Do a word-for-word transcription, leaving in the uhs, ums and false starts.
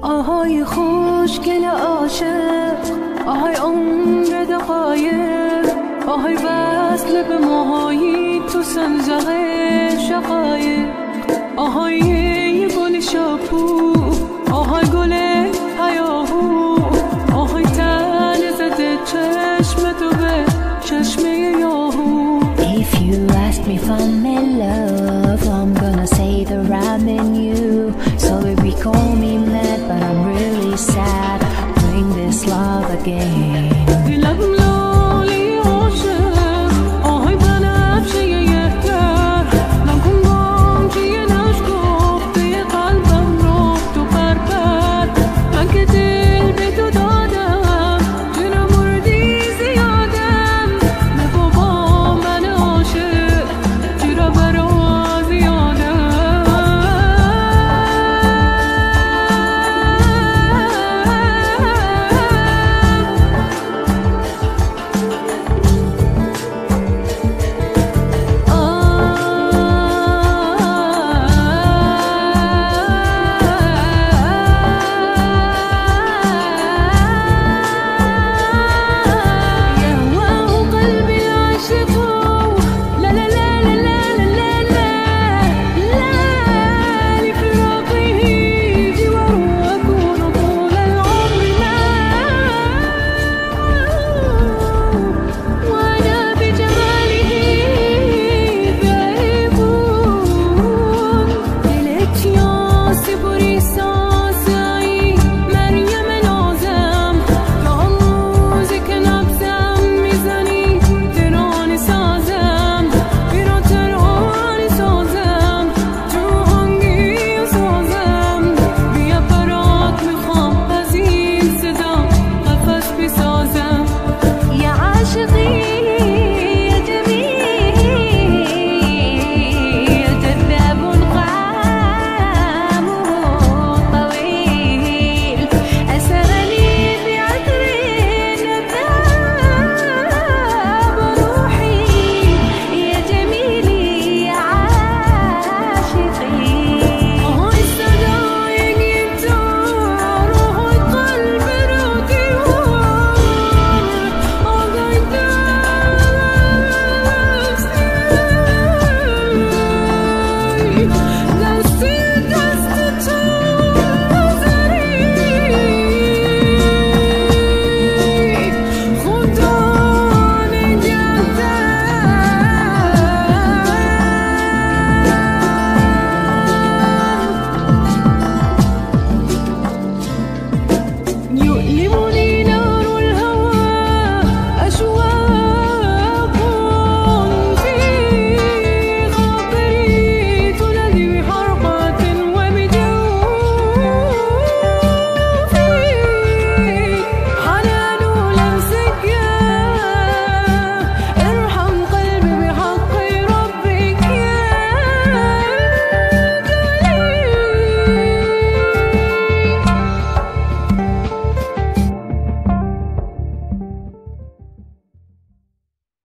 آهای خوشگل عاشق، آهای عمر دقایق، آهای وصل به ماهایی تو سنجق شقایق، آهای گل شاپو، آهای گل هیاهو، آهای تن زده چشم تو به چشم یاهو. If you ask me for my love, I'm gonna say that I'm in you. So baby call me mad, but I'm really sad. Bring this love again. دلم لاله عاشق، آهای بنفشه یهگر، نکن گمچه نشکفته قلبم رو تو پرپر. من که دل به تو دادم، چرا مردی زیادم؟ نه بابا من عاشق، چرا برا زیادم؟ يؤلمني